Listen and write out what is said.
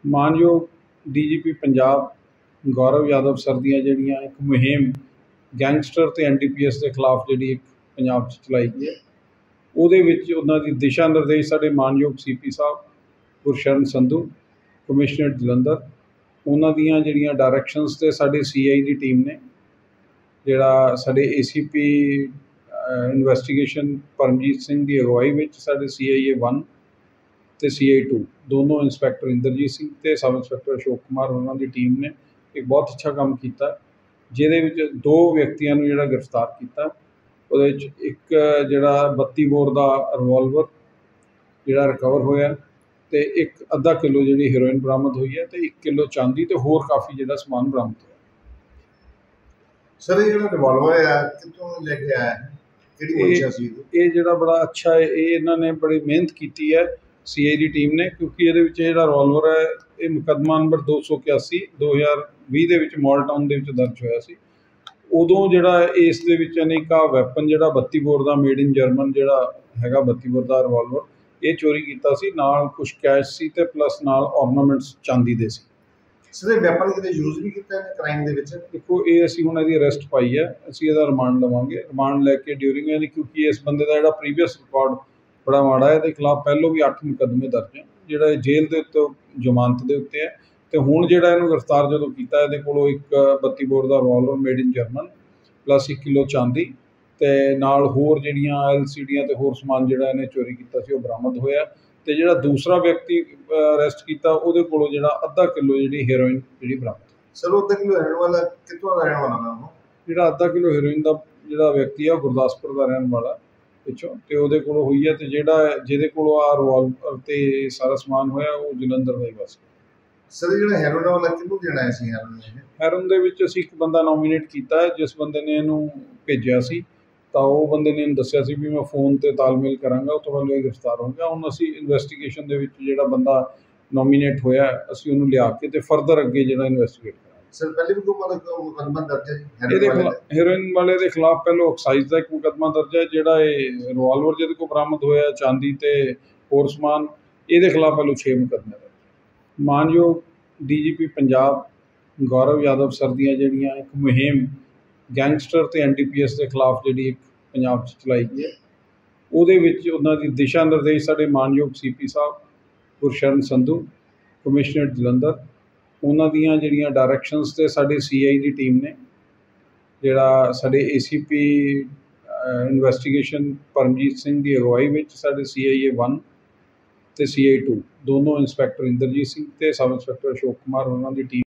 ਮਾਨਯੋਗ DGP Punjab Gaurav Yadav sir ਦੀਆਂ ਜਿਹੜੀਆਂ ਇੱਕ ਮੁਹਿੰਮ ਗੈਂਗਸਟਰ ਤੇ ਐਨਡੀਪੀਐਸ ਦੇ ਖਿਲਾਫ ਜਿਹੜੀ ਇੱਕ ਪੰਜਾਬ 'ਚ ਚਲਾਈ ਗਈ ਹੈ, ਉਹਦੇ ਵਿੱਚ ਉਹਨਾਂ ਦੀ ਦਿਸ਼ਾ ਨਿਰਦੇਸ਼ ਸਾਡੇ ਮਾਨਯੋਗ ਸੀਪੀ ਸਾਹਿਬ ਗੁਰਸ਼ਰਨ ਸੰਧੂ ਕਮਿਸ਼ਨਰ ਜਲੰਧਰ, ਉਹਨਾਂ ਦੀਆਂ ਜਿਹੜੀਆਂ ਡਾਇਰੈਕਸ਼ਨਸ ਤੇ ਸਾਡੇ ਸੀਆਈ ਦੀ ਟੀਮ ਨੇ, ਜਿਹੜਾ ਸਾਡੇ ਏਸੀਪੀ ਇਨਵੈਸਟੀਗੇਸ਼ਨ ਪਰਮਜੀਤ ਸਿੰਘ ਦੀ ਅਗਵਾਈ ਵਿੱਚ ਸਾਡੇ ਸੀਆਈਏ 1 ਤੇ ਸੀਆਈ 2 ਦੋਨੋਂ ਇੰਸਪੈਕਟਰ ਇੰਦਰਜੀਤ ਸਿੰਘ ਤੇ ਸਬ ਇੰਸਪੈਕਟਰ ਅਸ਼ੋਕ ਕੁਮਾਰ ਉਹਨਾਂ ਦੀ ਟੀਮ ਨੇ ਇੱਕ ਬਹੁਤ ਅੱਛਾ ਕੰਮ ਕੀਤਾ, ਜਿਹਦੇ ਵਿੱਚ 2 ਵਿਅਕਤੀਆਂ ਨੂੰ ਜਿਹੜਾ ਗ੍ਰਿਫਤਾਰ ਕੀਤਾ। ਉਹਦੇ ਵਿੱਚ ਇੱਕ ਜਿਹੜਾ 32 ਬੋਰ ਦਾ ਰਿਵਾਲਵਰ ਜਿਹੜਾ ਰਿਕਵਰ ਹੋਇਆ ਤੇ ਇੱਕ ਅੱਧਾ ਕਿਲੋ ਜਿਹੜੀ ਹੈਰੋਇਨ ਬਰਾਮਦ ਹੋਈ ਹੈ ਤੇ 1 ਕਿਲੋ ਚਾਂਦੀ ਤੇ ਹੋਰ ਕਾਫੀ ਜਿਹੜਾ ਸਮਾਨ ਬਰਾਮਦ ਹੋਇਆ। ਸਰ, ਇਹ ਜਿਹੜਾ ਰਿਵਾਲਵਰ ਹੈ ਕਿੱਥੋਂ ਲੈ ਕੇ ਆਇਆ ਹੈ, ਕਿਹੜੀ ਮਨਸ਼ਾ ਸੀ? ਇਹ ਜਿਹੜਾ ਬੜਾ ਅੱਛਾ ਹੈ, ਇਹ ਇਹਨਾਂ ਨੇ ਬੜੀ ਮਿਹਨਤ ਕੀਤੀ ਹੈ ਸੀਆਈ ਦੀ ਟੀਮ ਨੇ, ਕਿਉਂਕਿ ਇਹਦੇ ਵਿੱਚ ਜਿਹੜਾ ਰਿਵਾਲਵਰ ਹੈ ਇਹ ਮੁਕੱਦਮਾ ਨੰਬਰ 281 2020 ਦੇ ਵਿੱਚ ਮਾਲ ਟਾਊਨ ਦੇ ਵਿੱਚ ਦਰਜ ਹੋਇਆ ਸੀ। ਉਦੋਂ ਜਿਹੜਾ ਇਸ ਦੇ ਵਿੱਚ ਅਨੇਕਾ ਵੈਪਨ ਜਿਹੜਾ 32 ਬੋਰ ਦਾ ਮੇਡ ਇਨ ਜਰਮਨ ਜਿਹੜਾ ਹੈਗਾ 32 ਬੋਰ ਦਾ ਰਿਵਾਲਵਰ ਇਹ ਚੋਰੀ ਕੀਤਾ ਸੀ, ਨਾਲ ਕੁਝ ਕੈਸ਼ ਸੀ ਤੇ ਪਲੱਸ ਨਾਲ ਔਰਨਾਮੈਂਟਸ ਚਾਂਦੀ ਦੇ ਸੀ। ਸਰ, ਇਹ ਵੈਪਨ ਕਿਤੇ ਯੂਜ਼ ਵੀ ਕੀਤਾ ਹੈ ਕ੍ਰਾਈਮ ਦੇ ਵਿੱਚ? ਦੇਖੋ, ਇਹ ਅਸੀਂ ਹੁਣ ਇਹਦੀ ਅਰੈਸਟ ਪਾਈ ਹੈ, ਅਸੀਂ ਇਹਦਾ ਰਿਮਾਂਡ ਲਵਾਂਗੇ। ਰਿਮਾਂਡ ਲੈ ਕੇ ਡਿਊਰਿੰਗ ਇਹਦੀ, ਕਿਉਂਕਿ ਇਸ ਬੰਦੇ ਦਾ ਜਿਹੜਾ ਪ੍ਰੀਵੀਅਸ ਰਿਕਾਰਡ ਬੜਾ ਮਾੜਾ ਹੈ, ਇਹਦੇ ਖਿਲਾਫ ਪਹਿਲੋਂ ਵੀ 8 ਮੁਕੱਦਮੇ ਦਰਜ ਹੈ, ਜਿਹੜਾ ਜੇਲ੍ਹ ਦੇ ਉੱਤੇ ਜ਼ਮਾਨਤ ਦੇ ਉੱਤੇ ਹੈ। ਤੇ ਹੁਣ ਜਿਹੜਾ ਇਹਨੂੰ ਗ੍ਰਿਫਤਾਰ ਜਦੋਂ ਕੀਤਾ, ਇਹਦੇ ਕੋਲੋਂ ਇੱਕ 32 ਬੋਰ ਦਾ revolver made in German plus 1 kilo ਚਾਂਦੀ ਤੇ ਨਾਲ ਹੋਰ ਜਿਹੜੀਆਂ ਐਲਸੀਡੀਆਂ ਤੇ ਹੋਰ ਸਮਾਨ ਜਿਹੜਾ ਇਹਨੇ ਚੋਰੀ ਕੀਤਾ ਸੀ ਉਹ ਬਰਾਮਦ ਹੋਇਆ। ਤੇ ਜਿਹੜਾ ਦੂਸਰਾ ਵਿਅਕਤੀ ਅਰੈਸਟ ਕੀਤਾ, ਉਹਦੇ ਕੋਲੋਂ ਜਿਹੜਾ ਅੱਧਾ ਕਿਲੋ ਜਿਹੜੀ ਹੈਰੋਇਨ ਜਿਹੜੀ ਬਰਾਮਦ। ਸਰ, ਉਹ ਅੱਧਾ ਕਿਲੋ ਹੈਰੋਇਨ ਵਾਲਾ ਕਿੱਥੋਂ ਦਾ ਰਹਿਣ ਵਾਲਾ ਹੈ? ਜਿਹੜਾ ਅੱਧਾ ਕਿਲੋ ਹੈਰੋਇਨ ਦਾ ਜਿਹੜਾ ਵਿਅਕਤੀ ਆ ਉਹ ਗੁਰਦਾਸਪੁਰ ਦਾ ਰਹਿਣ ਵਾਲਾ ਪਿੱਛੋਂ, ਤੇ ਉਹਦੇ ਕੋਲੋਂ ਹੋਈ ਹੈ। ਤੇ ਜਿਹਦੇ ਕੋਲੋਂ ਆ ਰਿਵਾਲਵਰ ਤੇ ਸਾਰਾ ਸਮਾਨ ਹੋਇਆ ਉਹ ਜਲੰਧਰ ਦਾ ਹੀ ਬਸ। ਸਰ, ਜਿਹੜਾ ਹੈਰੋਇਨ ਵਾਲਾ ਕਿਹਨੂੰ ਦੇਣਾ ਸੀ? ਹੈਰੋਇਨ ਦੇ ਵਿੱਚ ਅਸੀਂ ਇੱਕ ਬੰਦਾ ਨੋਮੀਨੇਟ ਕੀਤਾ ਹੈ, ਜਿਸ ਬੰਦੇ ਨੇ ਇਹਨੂੰ ਭੇਜਿਆ ਸੀ ਤਾਂ ਉਹ ਬੰਦੇ ਨੇ ਇਹਨੂੰ ਦੱਸਿਆ ਸੀ ਵੀ ਮੈਂ ਫੋਨ ਤੇ ਤਾਲਮੇਲ ਕਰਾਂਗਾ, ਉਹ ਤੋਂ ਬਾਅਦ ਇਹ ਗ੍ਰਿਫਤਾਰ ਹੋ ਗਿਆ। ਹੁਣ ਅਸੀਂ ਇਨਵੈਸਟੀਗੇਸ਼ਨ ਦੇ ਵਿੱਚ ਜਿਹੜਾ ਬੰਦਾ ਨੋਮੀਨੇਟ ਹੋਇਆ ਅਸੀਂ ਉਹਨੂੰ ਲਿਆ ਕੇ ਤੇ ਫਰਦਰ ਅੱਗੇ ਜਿਹੜਾ ਇਨਵੈਸਟੀਗੇਟ ਕਰਾਂਗੇ। ਸਰ, ਪਹਿਲੇ ਵੀ ਕੋਈ ਮੁਕੱਦਮਾ ਦਰਜ ਹੈ ਹੈਰੋਇਨ ਵਾਲੇ ਦੇ ਖਿਲਾਫ? ਪਹਿਲੋਂ ਐਕਸਾਈਜ਼ ਦਾ ਇੱਕ ਮੁਕੱਦਮਾ ਦਰਜ ਹੈ। ਜਿਹੜਾ ਇਹ ਰਿਵਾਲਵਰ ਜਿਹਦੇ ਕੋਲ ਬਰਾਮਦ ਹੋਇਆ ਚਾਂਦੀ ਤੇ ਹੋਰ ਸਮਾਨ, ਇਹਦੇ ਖਿਲਾਫ ਪਹਿਲੋਂ 6 ਮੁਕੱਦਮੇ ਦਰਜ। ਮਾਨਯੋਗ ਡੀਜੀਪੀ ਪੰਜਾਬ ਗੌਰਵ ਯਾਦਵ ਸਰ ਦੀਆਂ ਜਿਹੜੀਆਂ ਇੱਕ ਮੁਹਿੰਮ ਗੈਂਗਸਟਰ ਤੇ ਐਨਡੀਪੀਐਸ ਦੇ ਖਿਲਾਫ ਜਿਹੜੀ ਇੱਕ ਪੰਜਾਬ 'ਚ ਚਲਾਈ ਗਈ ਹੈ, ਉਹਦੇ ਵਿੱਚ ਉਹਨਾਂ ਦੀ ਦਿਸ਼ਾ ਨਿਰਦੇਸ਼ ਸਾਡੇ ਮਾਨਯੋਗ ਸੀਪੀ ਸਾਹਿਬ ਗੁਰਸ਼ਰਨ ਸੰਧੂ ਕਮਿਸ਼ਨਰ ਜਲੰਧਰ, ਉਹਨਾਂ ਦੀਆਂ ਜਿਹੜੀਆਂ ਡਾਇਰੈਕਸ਼ਨਸ ਤੇ ਸਾਡੇ ਸੀਆਈ ਦੀ ਟੀਮ ਨੇ, ਜਿਹੜਾ ਸਾਡੇ ਏਸੀਪੀ ਇਨਵੈਸਟੀਗੇਸ਼ਨ ਪਰਮਜੀਤ ਸਿੰਘ ਦੀ ਅਗਵਾਈ ਵਿੱਚ ਸਾਡੇ ਸੀਆਈਏ 1 ਤੇ ਸੀਆਈ 2 ਦੋਨੋਂ ਇੰਸਪੈਕਟਰ ਇੰਦਰਜੀਤ ਸਿੰਘ ਤੇ ਸਬ ਇੰਸਪੈਕਟਰ ਅਸ਼ੋਕ ਕੁਮਾਰ ਉਹਨਾਂ ਦੀ ਟੀਮ